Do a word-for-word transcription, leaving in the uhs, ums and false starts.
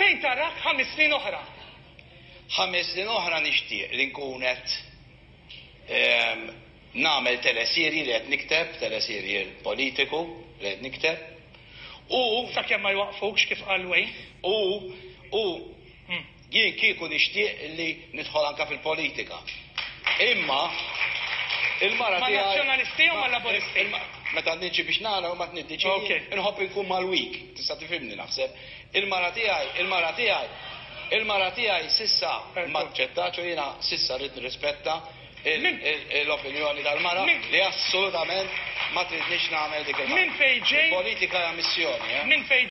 Fejn tarak ħames snin oħra? Ħames snin oħra nixtieq li nkun qed nagħmel teleserji li qed nikteb, teleserji politiku li qed nikteb. U sakemm ma jwaqfux kif qal Wayne. U u jien kieku nixtieq li nidħol anke fil-politika. Imma il-mara tiegħi. Ma' nazzjonalisti u ma' laboristi? Meta niġi biex nara u ma tniddeċidi, inħobb inkun mal-week, tista' tifhimni naħseb. Il-mara tiegħi, il-mara tiegħi, il-mara tiegħi sissa ma ċettax u jiena sissa rrid nirrispetta l-opinjoni tal-mara li assolutament ma tridniex nagħmel dik il-politika hija missjoni.